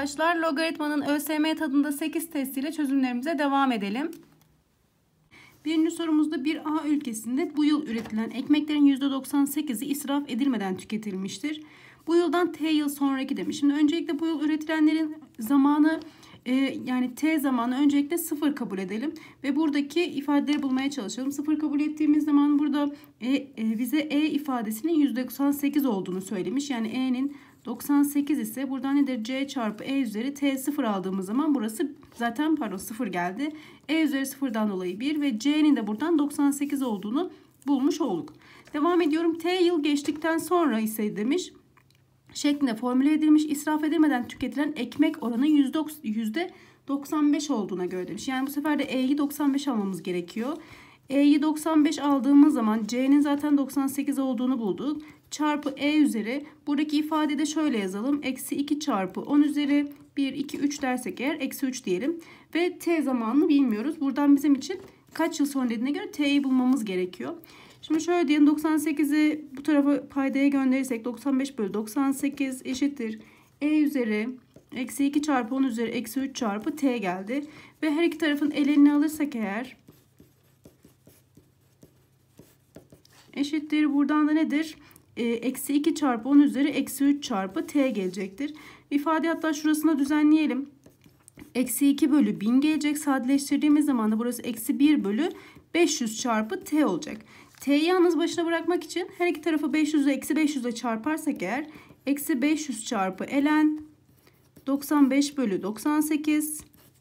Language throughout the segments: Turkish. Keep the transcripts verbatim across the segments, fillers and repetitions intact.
arkadaşlar. Logaritmanın ÖSYM tadında sekiz testiyle çözümlerimize devam edelim. Birinci sorumuzda bir A ülkesinde bu yıl üretilen ekmeklerin yüzde doksan sekizi israf edilmeden tüketilmiştir. Bu yıldan T yıl sonraki demiş. Şimdi öncelikle bu yıl üretilenlerin zamanı e, yani T zamanı öncelikle sıfır kabul edelim. Ve buradaki ifadeleri bulmaya çalışalım. Sıfır kabul ettiğimiz zaman burada e, e, bize E ifadesinin yüzde doksan sekiz olduğunu söylemiş. Yani E'nin doksan sekiz ise buradan nedir? C çarpı E üzeri T sıfır aldığımız zaman burası zaten pardon sıfır geldi. E üzeri sıfırdan dolayı bir ve C'nin de buradan doksan sekiz olduğunu bulmuş olduk. Devam ediyorum. T yıl geçtikten sonra ise demiş şeklinde formüle edilmiş israf edilmeden tüketilen ekmek oranı yüzde doksan beş olduğuna göre demiş. Yani bu sefer de E'yi doksan beş almamız gerekiyor. E'yi doksan beş aldığımız zaman C'nin zaten doksan sekiz olduğunu bulduk. Çarpı E üzeri buradaki ifadede şöyle yazalım. Eksi iki çarpı on üzeri bir, iki, üç dersek eğer eksi üç diyelim. Ve T zamanını bilmiyoruz. Buradan bizim için kaç yıl sonra dediğine göre T'yi bulmamız gerekiyor. Şimdi şöyle diyelim, doksan sekizi bu tarafa paydaya gönderirsek doksan beş bölü doksan sekiz eşittir E üzeri eksi iki çarpı on üzeri eksi üç çarpı T geldi. Ve her iki tarafın elenini alırsak eğer eşittir buradan da nedir? Eksi iki çarpı on üzeri eksi üç çarpı T gelecektir. İfade hatta şurasına düzenleyelim. Eksi iki bölü bin gelecek. Sadeleştirdiğimiz zaman da burası eksi bir bölü beş yüz çarpı T olacak. T'yi yalnız başına bırakmak için her iki tarafı beş yüz'e eksi beş yüz'e çarparsak eğer eksi beş yüz çarpı ln doksan beş bölü doksan sekiz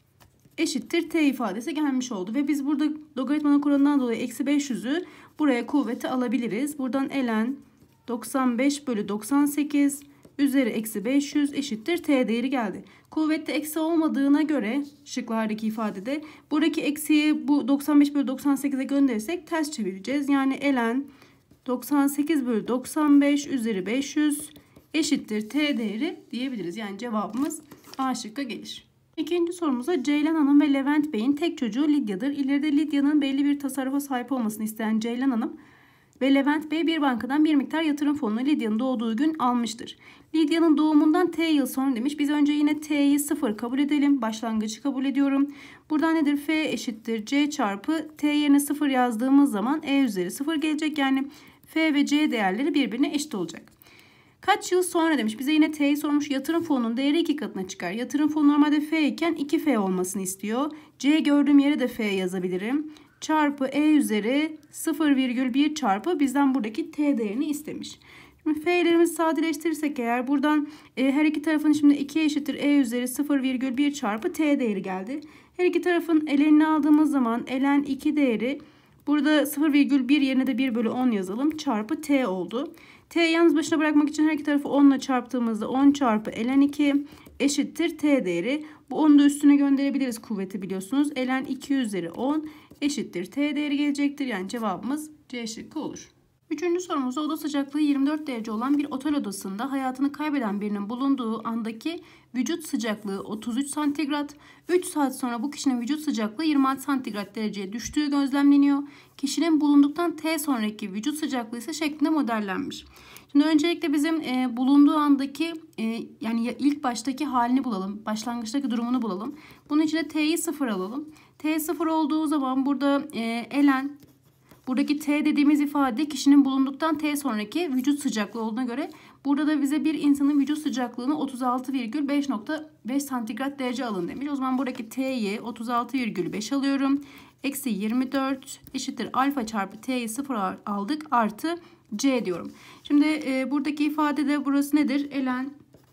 eşittir T ifadesi gelmiş oldu. Ve biz burada logaritmanın kuralından dolayı eksi beş yüz'ü buraya kuvvete alabiliriz. Buradan ln doksan beş bölü doksan sekiz üzeri eksi beş yüz eşittir T değeri geldi. Kuvvette eksi olmadığına göre şıklardaki ifadede buradaki eksiyi bu doksan beş bölü doksan sekize gönderirsek ters çevireceğiz. Yani ln doksan sekiz bölü doksan beş üzeri beş yüz eşittir T değeri diyebiliriz. Yani cevabımız A şıkkı gelir. İkinci sorumuza Ceylan Hanım ve Levent Bey'in tek çocuğu Lidya'dır. İleride Lidya'nın belli bir tasarrufa sahip olmasını isteyen Ceylan Hanım ve Levent Bey bir bankadan bir miktar yatırım fonunu Lidya'nın doğduğu gün almıştır. Lidya'nın doğumundan T yıl sonra demiş. Biz önce yine T'yi sıfır kabul edelim. Başlangıcı kabul ediyorum. Buradan nedir? F eşittir C çarpı T yerine sıfır yazdığımız zaman E üzeri sıfır gelecek. Yani F ve C değerleri birbirine eşit olacak. Kaç yıl sonra demiş. Bize yine T'yi sormuş. Yatırım fonunun değeri iki katına çıkar. Yatırım fonu normalde F iken iki F olmasını istiyor. C gördüğüm yere de F yazabilirim. Çarpı E üzeri sıfır virgül bir çarpı bizden buradaki T değerini istemiş. Şimdi F'lerimizi sadeleştirirsek eğer buradan e, her iki tarafın şimdi iki eşittir E üzeri sıfır virgül bir çarpı T değeri geldi. Her iki tarafın elenini aldığımız zaman ln iki değeri burada sıfır virgül bir yerine de bir bölü on yazalım. Çarpı T oldu. T'yi yalnız başına bırakmak için her iki tarafı on ile çarptığımızda on çarpı ln iki eşittir T değeri. Bu onu da üstüne gönderebiliriz kuvveti biliyorsunuz. ln iki üzeri on eşittir T değeri gelecektir. Yani cevabımız C şıkkı olur. Üçüncü sorumuzda oda sıcaklığı yirmi dört derece olan bir otel odasında hayatını kaybeden birinin bulunduğu andaki vücut sıcaklığı otuz üç santigrat. üç saat sonra bu kişinin vücut sıcaklığı yirmi altı santigrat dereceye düştüğü gözlemleniyor. Kişinin bulunduktan T sonraki vücut sıcaklığı ise şeklinde modellenmiş. Şimdi öncelikle bizim e, bulunduğu andaki e, yani ilk baştaki halini bulalım. Başlangıçtaki durumunu bulalım. Bunun için de T'yi sıfır alalım. T sıfır olduğu zaman burada e, ln buradaki T dediğimiz ifade kişinin bulunduktan T sonraki vücut sıcaklığı olduğuna göre burada da bize bir insanın vücut sıcaklığını otuz altı virgül beş nokta beş santigrat derece alın demiş. O zaman buradaki T'yi otuz altı virgül beş alıyorum. Eksi yirmi dört eşittir alfa çarpı T'yi sıfır aldık artı C diyorum. Şimdi e, buradaki ifadede burası nedir? ln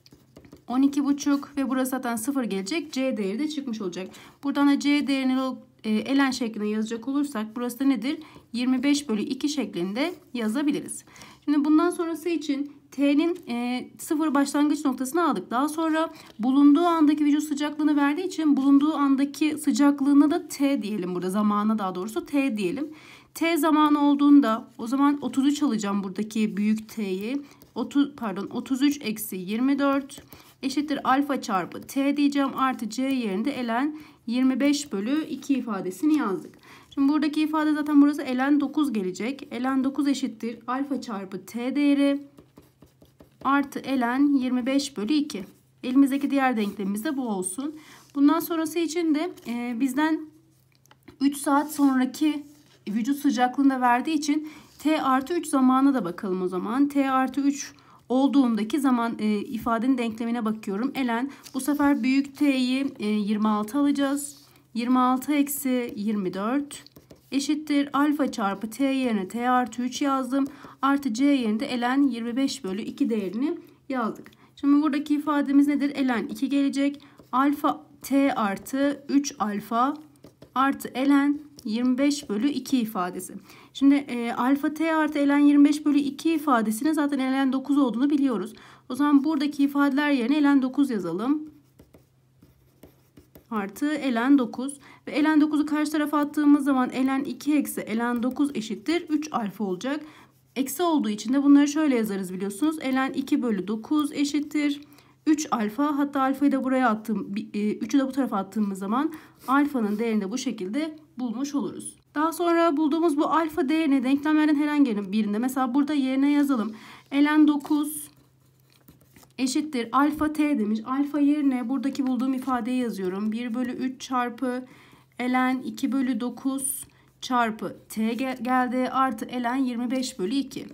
on iki buçuk ve burası zaten sıfır gelecek. C değeri de çıkmış olacak. Buradan da C değerini e, ln şeklinde yazacak olursak burası da nedir? yirmi beş bölü iki şeklinde yazabiliriz. Şimdi bundan sonrası için T'nin e, sıfır başlangıç noktasını aldık. Daha sonra bulunduğu andaki vücut sıcaklığını verdiği için bulunduğu andaki sıcaklığına da T diyelim burada. Zamanına daha doğrusu T diyelim. T zamanı olduğunda o zaman otuz üç alacağım buradaki büyük T'yi. otuz pardon otuz üç eksi yirmi dört eşittir alfa çarpı T diyeceğim artı C yerinde ln yirmi beş bölü iki ifadesini yazdık. Şimdi buradaki ifade zaten burası ln dokuz gelecek. ln dokuz eşittir alfa çarpı T değeri artı ln yirmi beş bölü iki. Elimizdeki diğer denklemimiz de bu olsun. Bundan sonrası için de e, bizden üç saat sonraki vücut sıcaklığını da verdiği için T artı üç zamana da bakalım o zaman. T artı üç olduğundaki zaman e, ifadenin denklemine bakıyorum. Ln bu sefer büyük T'yi e, yirmi altı alacağız. yirmi altı eksi yirmi dört eşittir alfa çarpı T yerine T artı üç yazdım. Artı C yerine ln yirmi beş bölü iki değerini yazdık. Şimdi buradaki ifademiz nedir? Ln iki gelecek. Alfa T artı üç alfa artı ln yirmi beş bölü iki ifadesi. Şimdi e, alfa T artı ln yirmi beş bölü iki ifadesinin zaten ln dokuz olduğunu biliyoruz. O zaman buradaki ifadeler yerine ln dokuz yazalım. Artı ln dokuz. Ve ln dokuzu karşı tarafa attığımız zaman ln iki eksi ln dokuz eşittir üç alfa olacak. Eksi olduğu için de bunları şöyle yazarız biliyorsunuz. Ln iki bölü dokuz eşittir üç alfa. Hatta alfayı da buraya attım. üçü de bu tarafa attığımız zaman alfanın değerini de bu şekilde bulmuş oluruz. Daha sonra bulduğumuz bu alfa değerini denklemlerden herhangi birinde, mesela burada yerine yazalım. Ln dokuz eşittir alfa T demiş. Alfa yerine buradaki bulduğum ifadeyi yazıyorum. bir bölü üç çarpı ln iki bölü dokuz çarpı T geldi. Artı ln yirmi beş bölü iki.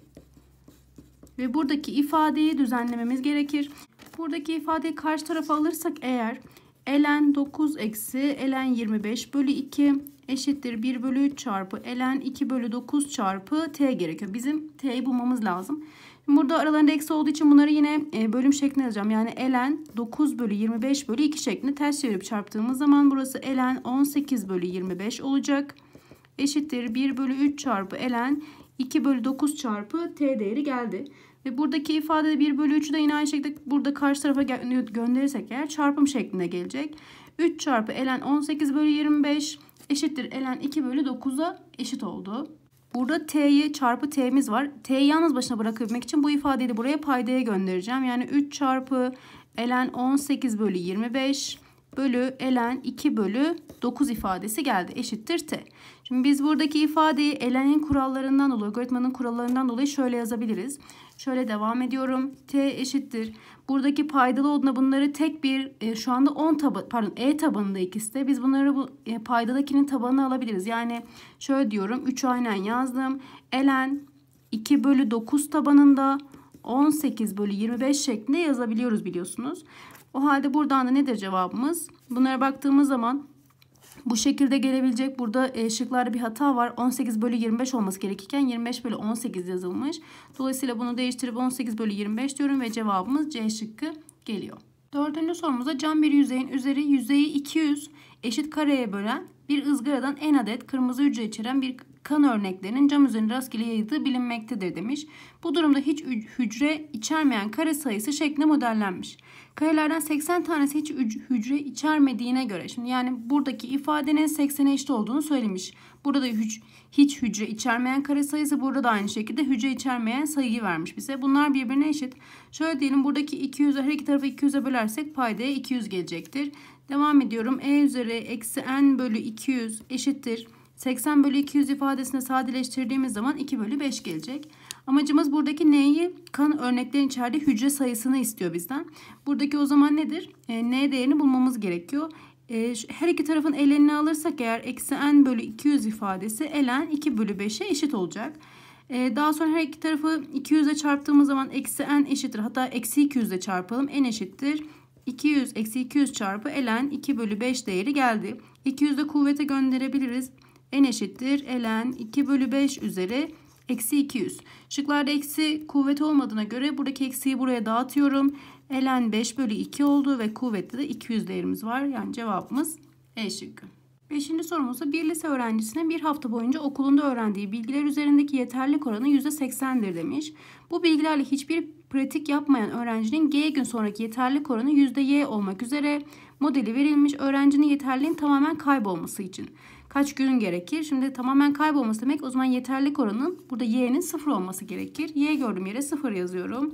Ve buradaki ifadeyi düzenlememiz gerekir. Buradaki ifadeyi karşı tarafa alırsak eğer ln dokuz eksi ln yirmi beş bölü iki eşittir bir bölü üç çarpı ln iki bölü dokuz çarpı T gerekiyor. Bizim T'yi bulmamız lazım. Burada aralarında eksi olduğu için bunları yine bölüm şeklinde yazacağım. Yani ln dokuz bölü yirmi beş bölü iki şeklinde ters çevirip çarptığımız zaman burası ln on sekiz bölü yirmi beş olacak. Eşittir bir bölü üç çarpı ln iki bölü dokuz çarpı T değeri geldi. Ve buradaki ifade bir bölü üçü de yine aynı şekilde burada karşı tarafa gö gönderirsek eğer çarpım şeklinde gelecek. üç çarpı ln on sekiz bölü yirmi beş eşittir ln iki bölü dokuza eşit oldu. Burada T'yi çarpı T'miz var. T'yi yalnız başına bırakabilmek için bu ifadeyi de buraya paydaya göndereceğim. Yani üç çarpı ln on sekiz bölü yirmi beş bölü ln iki bölü dokuz ifadesi geldi. Eşittir T. Şimdi biz buradaki ifadeyi ln'in kurallarından dolayı, logaritmanın kurallarından dolayı şöyle yazabiliriz. Şöyle devam ediyorum. T eşittir. Buradaki paydalı olduğunda bunları tek bir e, şu anda on taban, pardon E tabanında ikisi de. Biz bunları bu e, paydadakinin tabanına alabiliriz. Yani şöyle diyorum. üçü aynen yazdım. Ln iki bölü dokuz tabanında on sekiz bölü yirmi beş şeklinde yazabiliyoruz biliyorsunuz. O halde buradan da nedir cevabımız? Bunlara baktığımız zaman bu şekilde gelebilecek. Burada e, şıklarda bir hata var. on sekiz bölü yirmi beş olması gerekirken yirmi beş bölü on sekiz yazılmış. Dolayısıyla bunu değiştirip on sekiz bölü yirmi beş diyorum ve cevabımız C şıkkı geliyor. Dördüncü sorumuzda cam bir yüzeyin üzeri yüzeyi iki yüz eşit kareye bölen bir ızgaradan n adet kırmızı hücre içeren bir kan örneklerinin cam üzerine rastgele yayıldığı bilinmektedir demiş. Bu durumda hiç hücre içermeyen kare sayısı şeklinde modellenmiş. Karelerden seksen tanesi hiç hücre içermediğine göre, şimdi yani buradaki ifadenin seksene eşit olduğunu söylemiş. Burada da hiç, hiç hücre içermeyen kare sayısı, burada da aynı şekilde hücre içermeyen sayıyı vermiş bize. Bunlar birbirine eşit. Şöyle diyelim, buradaki iki yüzü her iki tarafı iki yüze bölersek paydaya iki yüz gelecektir. Devam ediyorum. E üzeri eksi n bölü iki yüz eşittir. seksen bölü iki yüz ifadesini sadeleştirdiğimiz zaman iki bölü beş gelecek. Amacımız buradaki n'yi, kan örneklerin içerdiği hücre sayısını istiyor bizden. Buradaki o zaman nedir? E, n değerini bulmamız gerekiyor. E, her iki tarafın ln'ini alırsak eğer eksi n bölü iki yüz ifadesi ln iki bölü beşe eşit olacak. E, daha sonra her iki tarafı iki yüze çarptığımız zaman eksi n eşittir. Hatta eksi iki yüz ile çarpalım. N eşittir. iki yüz eksi iki yüz çarpı ln iki bölü beş değeri geldi. iki yüzü de kuvvete gönderebiliriz. N eşittir ln iki bölü beş üzeri eksi iki yüz. Şıklarda eksi kuvvet olmadığına göre buradaki eksiyi buraya dağıtıyorum. Ln beş bölü iki oldu ve kuvvette de iki yüz değerimiz var. Yani cevabımız E şıkkı. Beşinci sorumuzda bir lise öğrencisinin bir hafta boyunca okulunda öğrendiği bilgiler üzerindeki yeterlilik oranı yüzde seksendir demiş. Bu bilgilerle hiçbir pratik yapmayan öğrencinin G gün sonraki yeterlilik oranı yüzde Y olmak üzere modeli verilmiş. Öğrencinin yeterliliğin tamamen kaybolması için kaç gün gerekir? Şimdi tamamen kaybolması demek, o zaman yeterlilik oranının burada Y'nin sıfır olması gerekir. Y gördüğüm yere sıfır yazıyorum.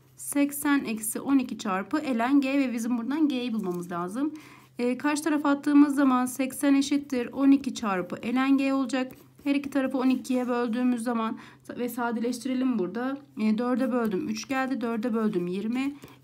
seksen eksi on iki çarpı ln G ve bizim buradan G'yi bulmamız lazım. E, karşı tarafa attığımız zaman seksen eşittir on iki çarpı ln G olacak. Her iki tarafı on ikiye böldüğümüz zaman ve sadeleştirelim burada. E, dörde böldüm üç geldi. dörde böldüm yirmi.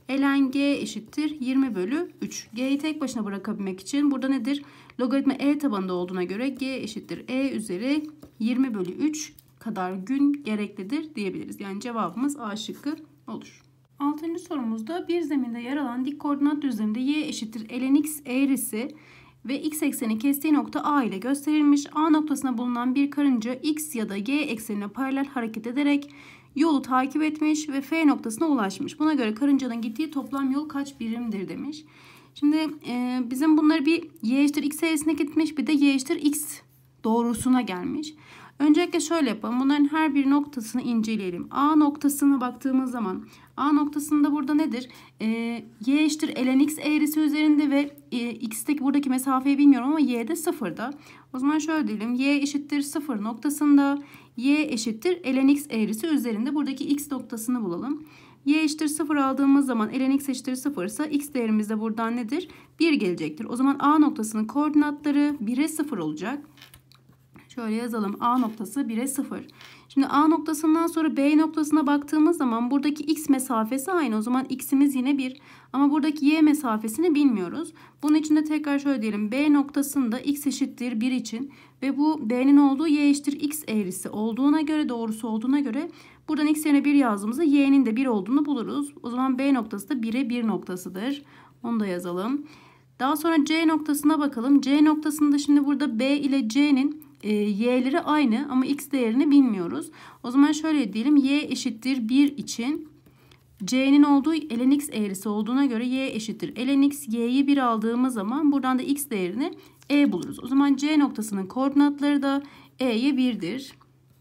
ln g eşittir yirmi bölü üç. G'yi tek başına bırakabilmek için burada nedir? Logaritma e tabanında olduğuna göre g eşittir e üzeri yirmi bölü üç kadar gün gereklidir diyebiliriz. Yani cevabımız A şıkkı olur. Altıncı sorumuzda bir zeminde yer alan dik koordinat düzleminde y eşittir ln x eğrisi ve x ekseni kestiği nokta A ile gösterilmiş. A noktasına bulunan bir karınca x ya da y eksenine paralel hareket ederek yolu takip etmiş ve F noktasına ulaşmış. Buna göre karıncanın gittiği toplam yol kaç birimdir demiş. Şimdi e, bizim bunları bir y eşittir x eğrisine gitmiş, bir de y eşittir x doğrusuna gelmiş. Öncelikle şöyle yapalım. Bunların her bir noktasını inceleyelim. A noktasına baktığımız zaman A noktasında burada nedir? E, y eşittir ln x eğrisi üzerinde ve e, x'teki buradaki mesafeyi bilmiyorum ama y'de sıfırda. O zaman şöyle diyelim. Y eşittir sıfır noktasında, y eşittir ln x eğrisi üzerinde buradaki x noktasını bulalım. Y eşittir sıfır aldığımız zaman ln x eşittir sıfır ise x değerimiz de buradan nedir? bir gelecektir. O zaman A noktasının koordinatları bire sıfır olacak. Şöyle yazalım. A noktası bire sıfır. Şimdi A noktasından sonra B noktasına baktığımız zaman buradaki x mesafesi aynı. O zaman x'imiz yine bir. Ama buradaki y mesafesini bilmiyoruz. Bunun için de tekrar şöyle diyelim. B noktasında x eşittir bir için ve bu B'nin olduğu y eşittir x eğrisi olduğuna göre, doğrusu olduğuna göre buradan x yerine bir yazdığımızda y'nin de bir olduğunu buluruz. O zaman B noktası da bire bir noktasıdır. Onu da yazalım. Daha sonra C noktasına bakalım. C noktasında şimdi burada B ile C'nin E, y'leri aynı ama x değerini bilmiyoruz. O zaman şöyle diyelim. Y eşittir bir için c'nin olduğu ln x eğrisi olduğuna göre y eşittir ln x, y'yi bir aldığımız zaman buradan da x değerini e buluruz. O zaman C noktasının koordinatları da e'ye birdir.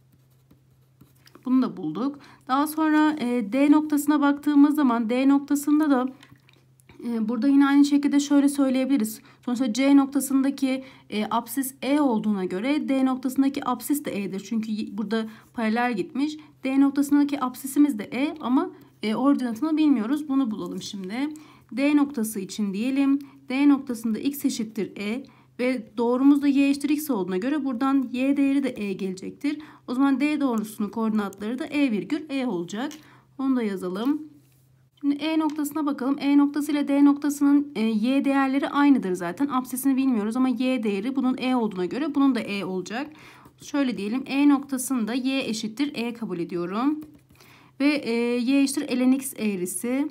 Bunu da bulduk. Daha sonra e, D noktasına baktığımız zaman D noktasında da burada yine aynı şekilde şöyle söyleyebiliriz. Sonuçta C noktasındaki e, apsis E olduğuna göre D noktasındaki apsis de E'dir. Çünkü burada paralel gitmiş. D noktasındaki apsisimiz de E ama e, ordinatını bilmiyoruz. Bunu bulalım şimdi. D noktası için diyelim. D noktasında x eşittir E ve doğrumuz da y eşittir x olduğuna göre buradan y değeri de E gelecektir. O zaman D doğrusunun koordinatları da E virgül E olacak. Onu da yazalım. Şimdi E noktasına bakalım. E noktası ile D noktasının e, y değerleri aynıdır zaten. Apsisini bilmiyoruz ama y değeri bunun E olduğuna göre bunun da E olacak. Şöyle diyelim. E noktasında y eşittir E kabul ediyorum. Ve e, y eşittir ln x eğrisi.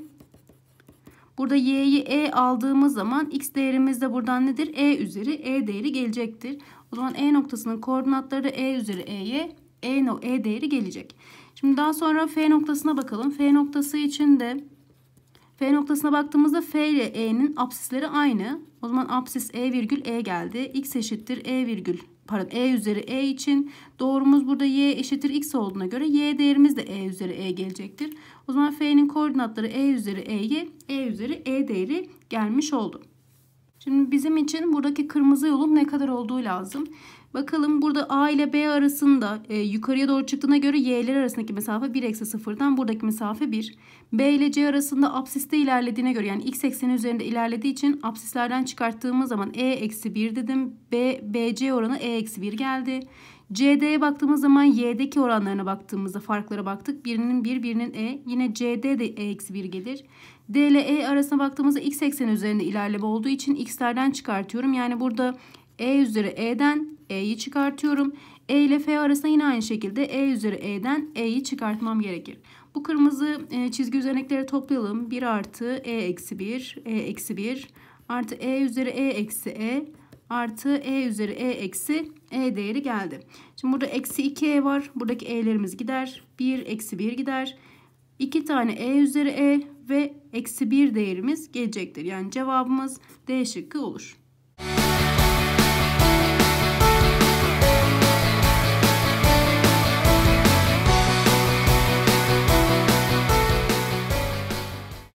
Burada y'yi E aldığımız zaman x değerimiz de buradan nedir? E üzeri E değeri gelecektir. O zaman E noktasının koordinatları E üzeri E'ye E, no, E değeri gelecek. Şimdi daha sonra F noktasına bakalım. F noktası için de F noktasına baktığımızda F ile E'nin apsisleri aynı. O zaman apsis E virgül E geldi. X eşittir E virgül pardon E üzeri E için doğrumuz burada y eşittir x olduğuna göre y değerimiz de E üzeri E gelecektir. O zaman F'nin koordinatları E üzeri E'ye E üzeri E değeri gelmiş oldu. Şimdi bizim için buradaki kırmızı yolun ne kadar olduğu lazım. Bakalım burada A ile B arasında e, yukarıya doğru çıktığına göre y'ler arasındaki mesafe bir eksi sıfırdan buradaki mesafe bir. B ile C arasında apsiste ilerlediğine göre yani x ekseni üzerinde ilerlediği için apsislerden çıkarttığımız zaman E eksi bir dedim. B, B C oranı E eksi bir geldi. C D'ye baktığımız zaman y'deki oranlarına baktığımızda farklara baktık. Birinin bir, birinin E. Yine C D de E eksi bir gelir. D ile E arasına baktığımızda x ekseni üzerinde ilerleme olduğu için x'lerden çıkartıyorum. Yani burada E üzeri E'den E'yi çıkartıyorum. E ile F arasında yine aynı şekilde E üzeri E'den E'yi çıkartmam gerekir. Bu kırmızı e, çizgi üzerindekileri toplayalım. bir artı E eksi bir, E eksi bir artı E üzeri E eksi E artı E üzeri E eksi E değeri geldi. Şimdi burada eksi iki E var. Buradaki E'lerimiz gider. bir eksi bir gider. iki tane E üzeri E ve eksi bir değerimiz gelecektir. Yani cevabımız D şıkkı olur.